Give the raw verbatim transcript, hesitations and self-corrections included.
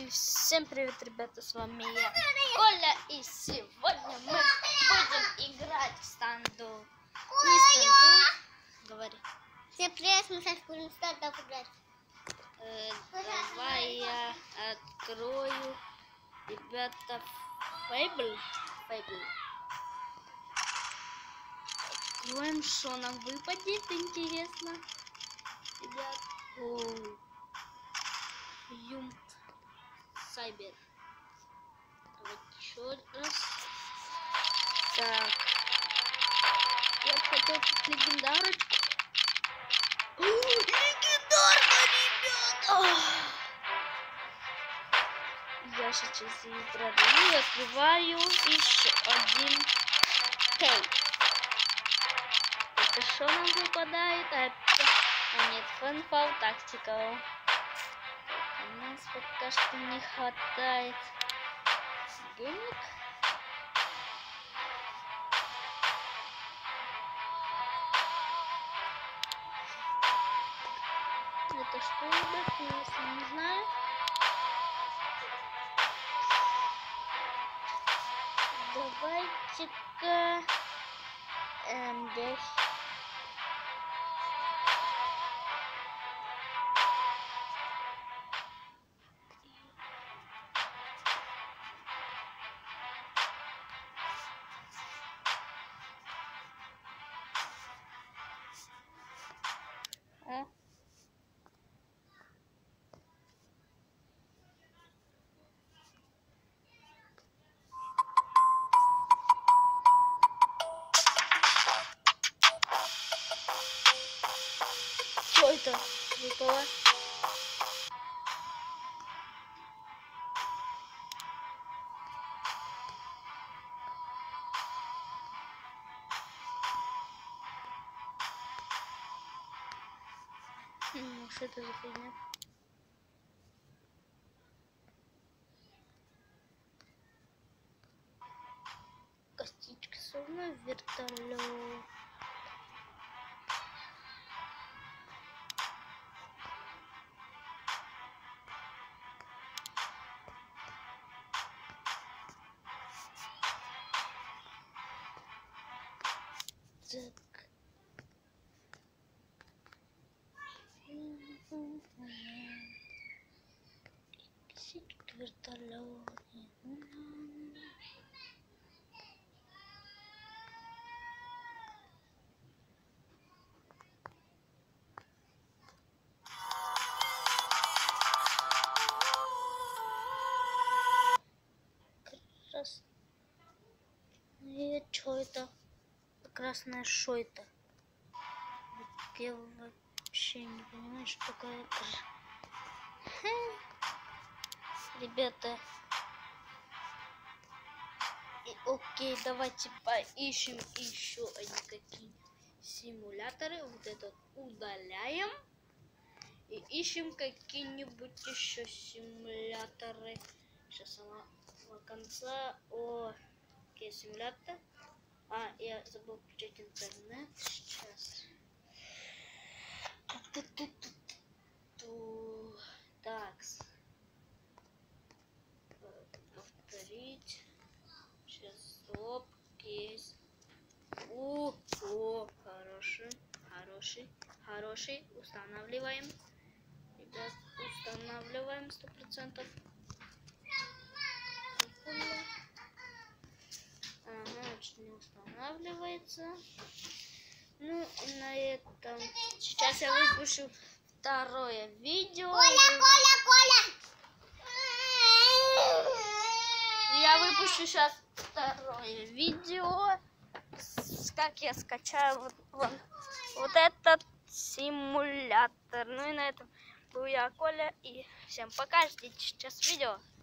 И всем привет, ребята, с вами я, Коля, и сегодня мы будем играть в станду. Не станду, говори. Всем привет, мы сейчас будем в стендап играть. Э, давай я открою, ребята, Фейбл. Фейбл. Откроем, что нам выпадет, интересно. Ребят, о, Юм. Сайбер. Давайте еще раз. Так. Я бы хотел тут легендарочку. О, легендарка, ребята! Я сейчас ее продаю и открываю еще один кейс. Это что нам выпадает? Опять. А нет, фанфал тактикал. У нас пока что не хватает денег. Это что, ребят, если не знаю. Давайте-ка эм, здесь. А? Что это выпало? Хм, что это за фигня? Костичка, словно вертолет. Так. Костичка, вертолет. И что это? Красная шо это? Я вообще не понимаю, что такое. Ребята. И, окей, давайте поищем еще одни какие симуляторы. Вот этот удаляем. И ищем какие-нибудь еще симуляторы. Сейчас самого конца. О, окей, симулятор. А, я забыл включить интернет. Сейчас. Так. Повторить. Сейчас. Оп, есть. О, о, хороший, хороший, хороший. Устанавливаем. Ребят, устанавливаем сто процентов. Ага, чуть не устанавливается. Ну, и на этом сейчас я выпущу второе видео. Коля, Коля, Коля! Я выпущу сейчас второе видео, как я скачаю вот, вот, вот этот симулятор. Ну и на этом был я, Коля, и всем пока, ждите сейчас видео.